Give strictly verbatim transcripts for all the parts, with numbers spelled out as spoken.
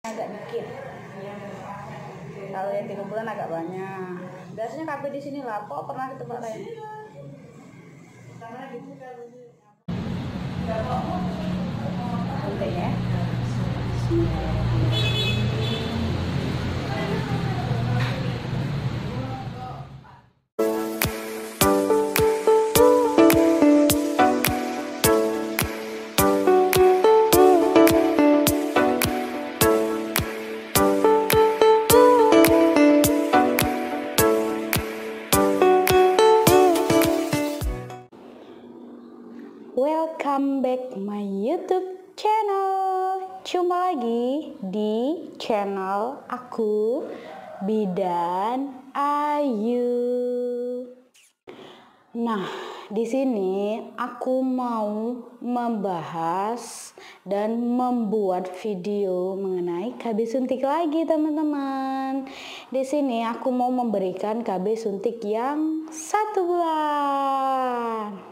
agak dikit. Kalau yang tiga bulan agak banyak. Biasanya K B di sini lah, kok pernah ke tempat lain? Penting ya. Welcome back my YouTube channel. Jumpa lagi di channel aku, Bidan Ayu. Nah, di sini aku mau membahas dan membuat video mengenai K B suntik lagi, teman-teman. Di sini aku mau memberikan K B suntik yang satu bulan.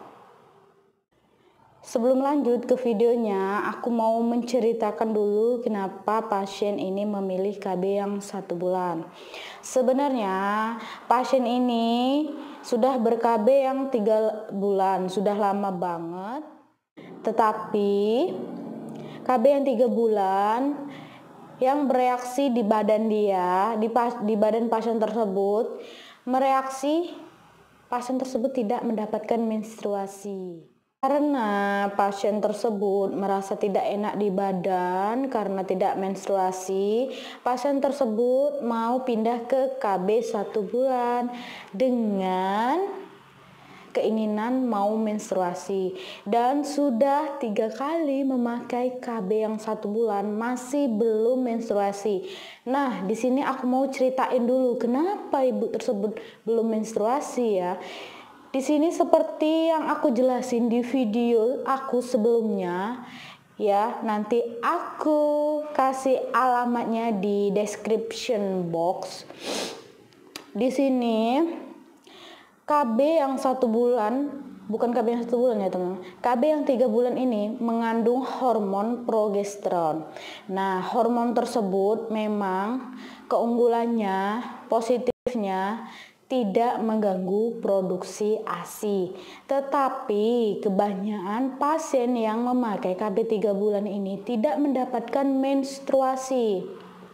Sebelum lanjut ke videonya, aku mau menceritakan dulu kenapa pasien ini memilih K B yang satu bulan. Sebenarnya pasien ini sudah ber-K B yang tiga bulan, sudah lama banget. Tetapi K B yang tiga bulan yang bereaksi di badan dia, di, pas, di badan pasien tersebut, mereaksi pasien tersebut tidak mendapatkan menstruasi. Karena pasien tersebut merasa tidak enak di badan karena tidak menstruasi, pasien tersebut mau pindah ke K B satu bulan dengan keinginan mau menstruasi, dan sudah tiga kali memakai K B yang satu bulan masih belum menstruasi. Nah, di sini aku mau ceritain dulu kenapa ibu tersebut belum menstruasi ya. Di sini seperti yang aku jelasin di video aku sebelumnya ya, nanti aku kasih alamatnya di description box. Di sini K B yang satu bulan, bukan K B yang satu bulan ya teman, K B yang tiga bulan ini mengandung hormon progesteron. Nah, hormon tersebut memang keunggulannya, positifnya tidak mengganggu produksi A S I. Tetapi kebanyakan pasien yang memakai K B tiga bulan ini tidak mendapatkan menstruasi.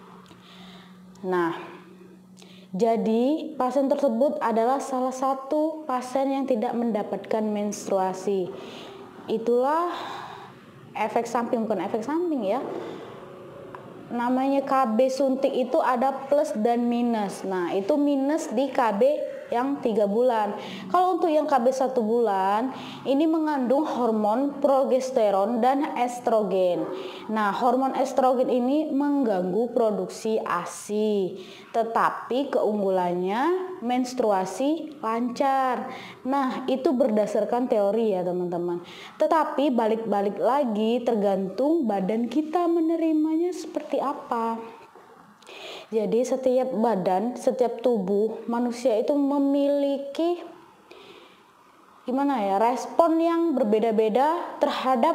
Nah, jadi pasien tersebut adalah salah satu pasien yang tidak mendapatkan menstruasi. Itulah efek samping, bukan efek samping ya. Namanya K B suntik itu ada plus dan minus. Nah, itu minus di K B yang tiga bulan. Kalau untuk yang K B satu bulan, ini mengandung hormon progesteron dan estrogen. Nah, hormon estrogen ini mengganggu produksi A S I. Tetapi keunggulannya menstruasi lancar. Nah, itu berdasarkan teori ya teman-teman. Tetapi balik-balik lagi tergantung badan kita menerimanya seperti apa. Jadi setiap badan, setiap tubuh manusia itu memiliki gimana ya, respon yang berbeda-beda terhadap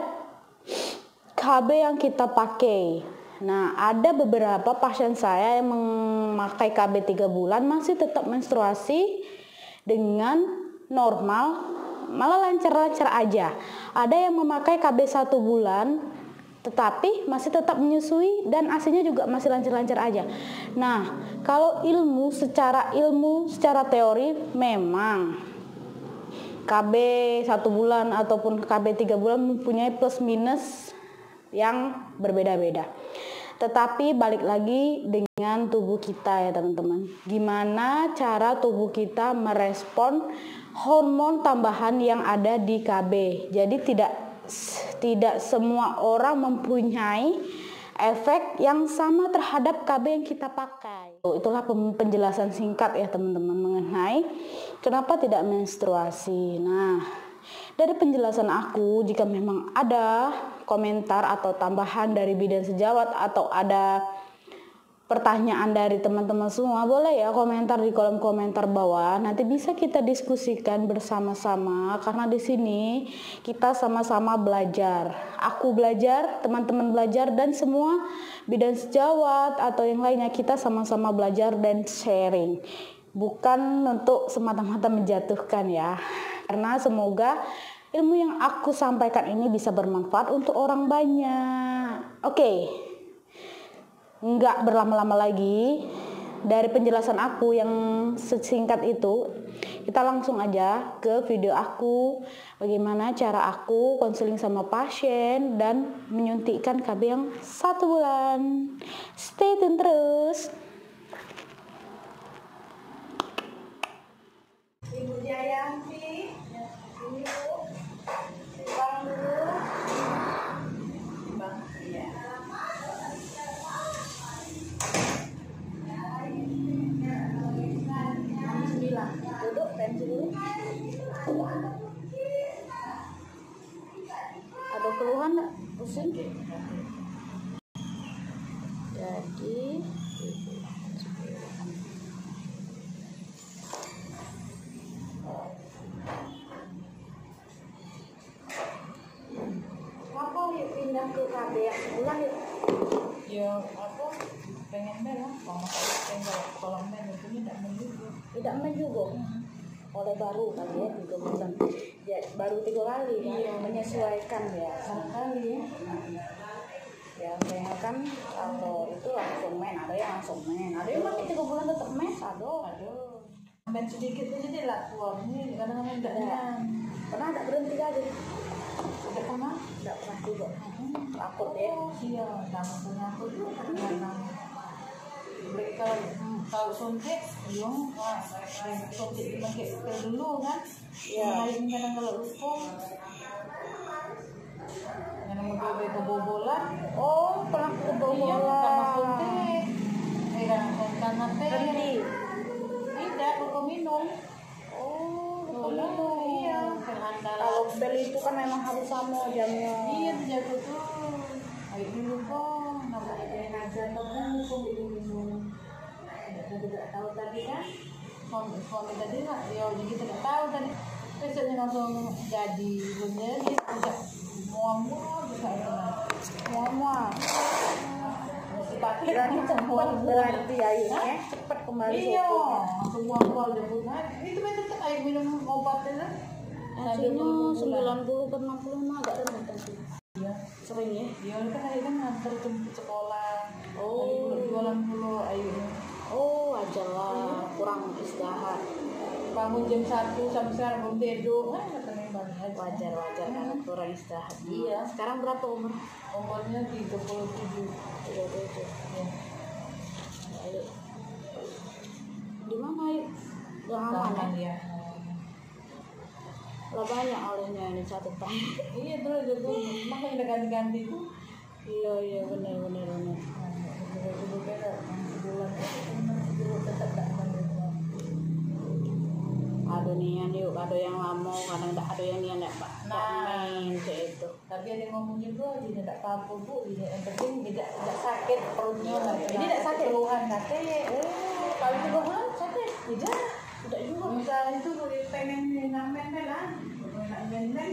K B yang kita pakai. Nah, ada beberapa pasien saya yang memakai K B tiga bulan masih tetap menstruasi dengan normal, malah lancar-lancar aja. Ada yang memakai K B satu bulan tetapi masih tetap menyusui dan A S I-nya juga masih lancar-lancar aja. Nah, kalau ilmu secara ilmu, secara teori memang K B satu bulan ataupun K B tiga bulan mempunyai plus minus yang berbeda-beda. Tetapi balik lagi dengan tubuh kita ya teman-teman. Gimana cara tubuh kita merespon hormon tambahan yang ada di K B. Jadi tidak tidak semua orang mempunyai efek yang sama terhadap K B yang kita pakai. Itulah penjelasan singkat ya teman-teman mengenai kenapa tidak menstruasi. Nah, dari penjelasan aku, jika memang ada komentar atau tambahan dari bidan sejawat atau ada pertanyaan dari teman-teman semua, boleh ya komentar di kolom komentar bawah. Nanti bisa kita diskusikan bersama-sama karena di sini kita sama-sama belajar. Aku belajar, teman-teman belajar, dan semua bidan sejawat atau yang lainnya kita sama-sama belajar dan sharing. Bukan untuk semata-mata menjatuhkan ya. Karena semoga ilmu yang aku sampaikan ini bisa bermanfaat untuk orang banyak. Oke. Okay. Nggak berlama-lama lagi, dari penjelasan aku yang sesingkat itu, kita langsung aja ke video aku bagaimana cara aku konseling sama pasien dan menyuntikkan K B yang satu bulan. Stay tune terus. Ibu Jayanti, ini Bu, Bang dulu. Bang, iya. Duduk pensi dulu. Ada keluhan nggak? Pusing? Jadi apa yuk pindah ke K B yang sebulan yuk? Ya apa? Pengen deh lah. Kalau saya pengen kalau men itu tidak menjugo. Tidak menjugo. Oleh baru kali ya tiga bulan. Ya, baru tiga kali kan? Iya, menyesuaikan ya. Barangkali ya. Ya, saya kan kalau itu langsung men, ada yang langsung men, ada yang masih tiga bulan tetap men, aduh, aduh. Men sedikit aja dia lah keluar ini kadang-kadang tidak nyaman. Pernah ada berhenti aja? Tidak pernah? Tidak pernah juga. Takut ya? Iya, nama punya aku tuh kadang-kadang mereka hmm, kalau suntik, yung wah, suntik dipakai pil dulu kan? Iya. Lain kadang kalau lupa, yang mau kebobolan. Oh, pernah Iya, kebobolan. karena suntik, eh karena karena teh. Berhenti. Tidak, lupa minum. Oh, lupa Boleh, minum. iya. Kalau Kalau bel itu kan memang harus sama jamnya. iya, jago tuh. Ayo dulu kok, namanya jenazah atau kan hukum minum. Kita tidak tahu tadi kan, suami suami tadi nggak, ya jadi kita tidak tahu tadi. Besoknya langsung jadi, bener dia tidak muam-muam bisa itu. Muam-muam. Dipakai Berarti cepat berarti airnya cepat kembali iya, fokusnya. langsung muam-muam jemputnya. Itu betul tuh ayo minum obatnya. Hasilnya sembilan puluh ke enam puluh mah agak rendah kan sih. Iya. Sering ya? Iya kan ayo kan nganter jemput sekolah. Oh. Ayo jualan dulu ayo. Oh, wajar lah, kurang istirahat. Bangun jam satu sampai sekarang belum tidur. Ah, katanya balik aja. Wajar wajar Hmm. karena kurang istirahat. Iya. Sekarang berapa umur? Umurnya tiga puluh tujuh. Tiga puluh tujuh. Ya. Ayo. Di mana yuk? Udah aman ya? Taman ya. Lah banyak olehnya ini satu tahun. Iya dulu dulu makanya udah ganti-ganti tuh. Iya iya benar benar benar. Dulu beda sebulan dulu tetap tak ganti. Ada nian yuk, ada yang lama, kadang tak ada yang nian pak. Nah. Main kayak itu. Tapi ada yang ngomong juga dia tidak apa-apa bu, dia yang penting tidak tidak sakit perutnya. Ini tidak sakit? Keluhan kakek. Oh, kalau itu bahan sakit? Tidak. Tidak juga. Misalnya itu kalau pengen ngamen lah, ngamen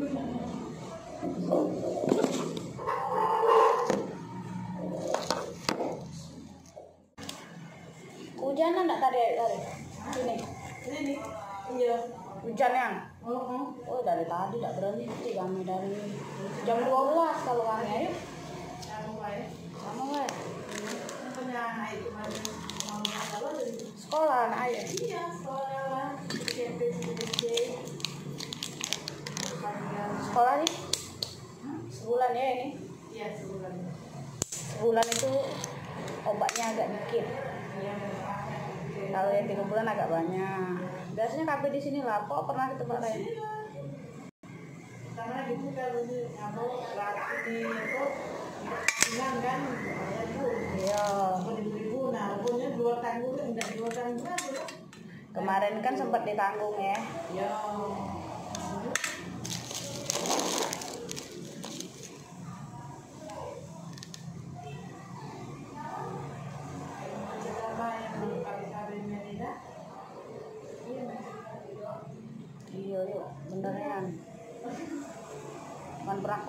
Hujanan enggak tadi tadi? Sini. ini iya. Hujannya? Oh, oh. Oh dari tadi tidak berhenti kami dari jam dua belas kalau kami ayo. Anu baik. Sama weh. Punya air kemarin mau kalau dari Sekolah anak ayo. iya sekolah S M P S D. Sekolah nih? Sebulan ya ini? Iya sebulan. Sebulan itu obatnya agak dikit. Iya. Kalau yang tiga bulan agak banyak. Biasanya kafe di sini lah. Kok pernah ke tempat lain? Karena gitu kalau di apa lagi di itu bilang kan ya bu Iya. sepuluh ribu nah punya dua tanggung enggak dua tanggung Kemarin kan sempat ditanggung ya. ya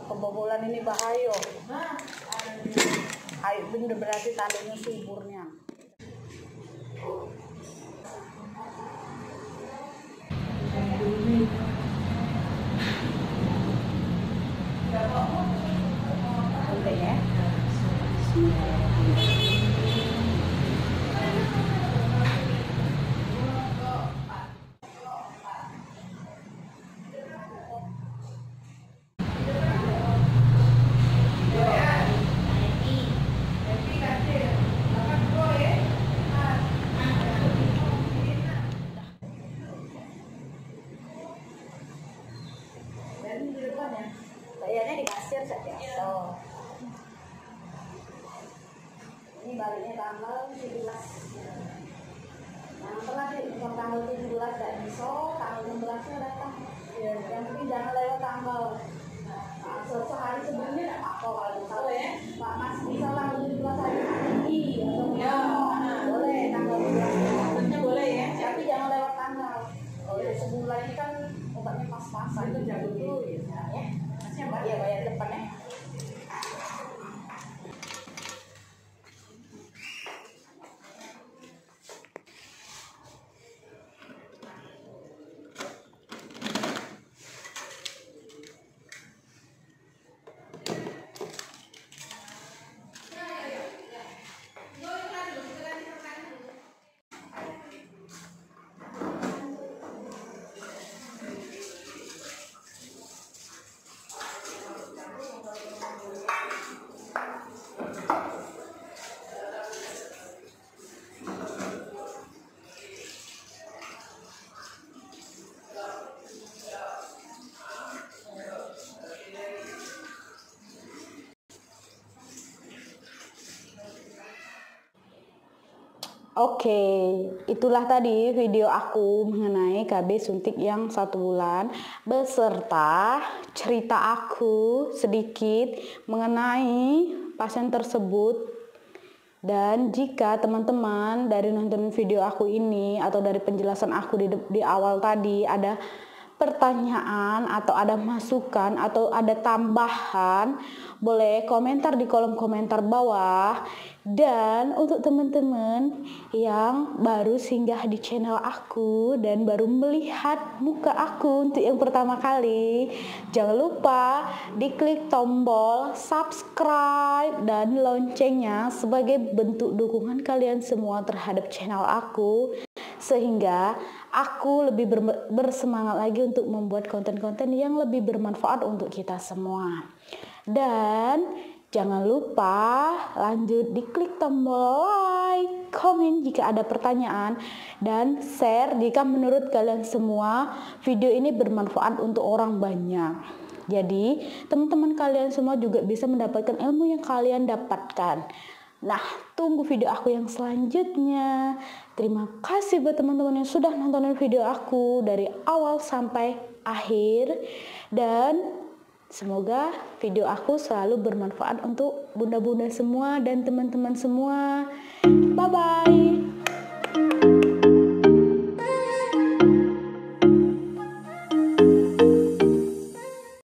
kebobolan ini bahaya. Ayo bener berarti talinya suburnya. Boleh ya. Bayarnya di kasir saja. Oh. Ini baliknya tanggal tujuh belas. Yang telah di tanggal tujuh belas tidak bisa, tanggal enam belas-nya datang. Ya, yang penting jangan lewat tanggal. Nah, sehari sebelumnya tidak apa-apa kalau misalnya ya. Pak Mas bisa tanggal tujuh belas hari ini atau ya, boleh tanggal tujuh belas. Maksudnya boleh ya, tapi jangan lewat tanggal. Oh, ya, sebulan ini kan obatnya pas-pasan. Itu jago dulu ya. Ya. Masnya ya bayar depan ya. Oke, itulah tadi video aku mengenai K B suntik yang satu bulan beserta cerita aku sedikit mengenai pasien tersebut. Dan jika teman-teman dari nonton video aku ini atau dari penjelasan aku di, di awal tadi ada pertanyaan atau ada masukan atau ada tambahan, boleh komentar di kolom komentar bawah. Dan untuk teman-teman yang baru singgah di channel aku dan baru melihat muka aku untuk yang pertama kali, jangan lupa diklik tombol subscribe dan loncengnya sebagai bentuk dukungan kalian semua terhadap channel aku, sehingga aku lebih ber- bersemangat lagi untuk membuat konten-konten yang lebih bermanfaat untuk kita semua. Dan jangan lupa lanjut diklik tombol like, komen jika ada pertanyaan, dan share jika menurut kalian semua video ini bermanfaat untuk orang banyak. Jadi teman-teman kalian semua juga bisa mendapatkan ilmu yang kalian dapatkan. Nah, tunggu video aku yang selanjutnya. Terima kasih buat teman-teman yang sudah nontonin video aku dari awal sampai akhir. Dan semoga video aku selalu bermanfaat untuk bunda-bunda semua dan teman-teman semua. Bye-bye.